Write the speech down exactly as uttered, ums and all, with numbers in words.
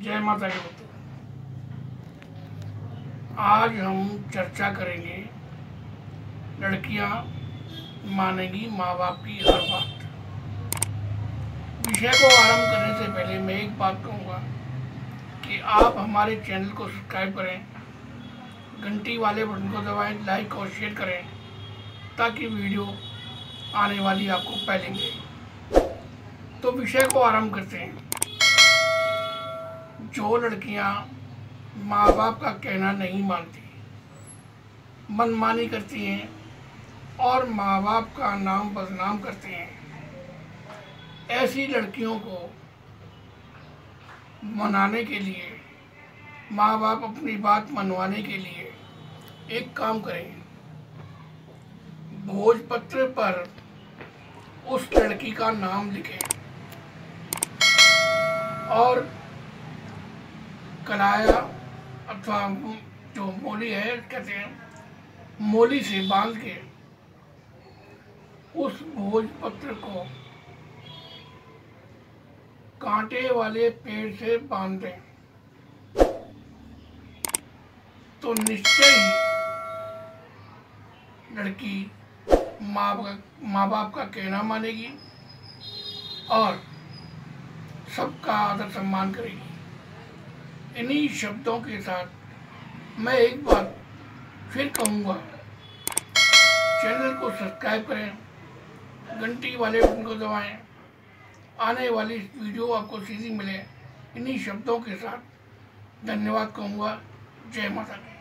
जय माता की बच्चों। आज हम चर्चा करेंगे लड़कियां मानेंगी माँ बाप की हर बात। विषय को आरंभ करने से पहले मैं एक बात कहूँगा कि आप हमारे चैनल को सब्सक्राइब करें, घंटी वाले बटन को दबाएं, लाइक और शेयर करें ताकि वीडियो आने वाली आपको पहले मिले। तो विषय को आरंभ करते हैं। जो लड़कियां माँ बाप का कहना नहीं मानती, मनमानी करती हैं और माँ बाप का नाम बदनाम करते हैं, ऐसी लड़कियों को मनाने के लिए, माँ बाप अपनी बात मनवाने के लिए एक काम करें। भोजपत्र पर उस लड़की का नाम लिखें और कलाया अथवा जो मोली है कहते हैं, मोली से बांध के उस भोजपत्र को कांटे वाले पेड़ से बांध दें तो निश्चय ही लड़की माँ माँ बाप का कहना मानेगी और सबका आदर सम्मान करेगी। इन्हीं शब्दों के साथ मैं एक बार फिर कहूँगा, चैनल को सब्सक्राइब करें, घंटी वाले बटन को दबाएं, आने वाली वीडियो आपको सीधी मिले। इन्हीं शब्दों के साथ धन्यवाद कहूँगा। जय माता दी।